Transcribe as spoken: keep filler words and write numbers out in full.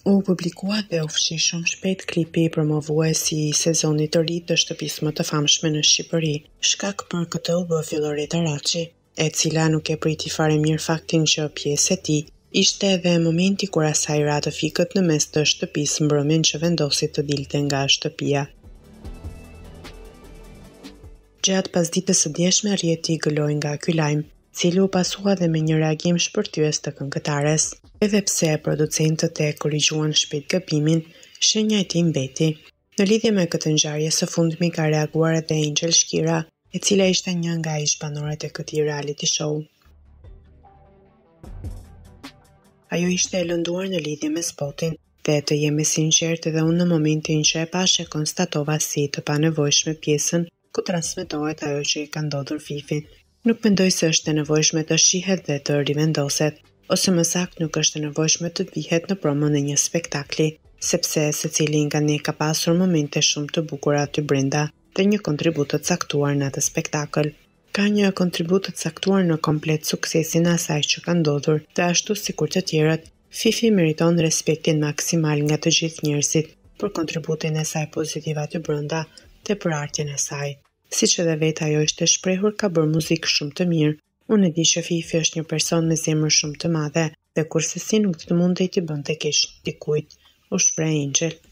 U publikua dhe u fshi shumë shpejt klipi promovuesi i sezonit të ri të shtëpisë më të famshme në Shqipëri. Shkak për këtë u bë Filloreta Raçi, e cila nuk e priti fare mirë faktin që pjesë e tij ishte edhe momenti kur asaj ra të fikët në mes të shtëpisë mbrëmjen që vendosi të dilte nga shtëpia. Gjatë pasditës së djeshme rrjeti gëloi nga ky lajm, cili u pasua dhe me një reagim shpërtyes të këngëtares. Edhe pse producentët e korrigjuan shpejt gabimin, shenja e tij mbeti. Në lidhje me këtë ngjarje së fundmi ka reaguar edhe Angel Shkira, e cila ishte një nga ish-banorët e këtij reality show. Ajo ishte e lënduar në lidhje me spotin, dhe të jemi sinqertë edhe unë në momentin që e pash e konstatova si të panevojshme pjesën ku transmetohet ajo që i ka ndodhur Fifit. Nuk mendoj se është e nevojshme të shihet dhe të rivendoset, ose më saktë nuk është e nevojshme të vihet në promën e një spektakli, sepse secili nga ne ka pasur momente shumë të bukura aty brenda dhe një kontribut të caktuar në atë spektakël. Ka një kontribut të caktuar në komplet suksesin e asaj që ka ndodhur, dhe ashtu sikur të tjerët, Fifi meriton respektin maksimal nga të gjithë njerëzit për kontributin e saj pozitiv aty brenda dhe për artjen e saj. Siç edhe vetë ajo ishte shprehur, ka bërë muzikë shumë të mirë. Unë e di që Fifi është një person me zemër shumë të madhe dhe kurse si nuk të mundej t'i bënte keq dikujt, u shpreh Angel.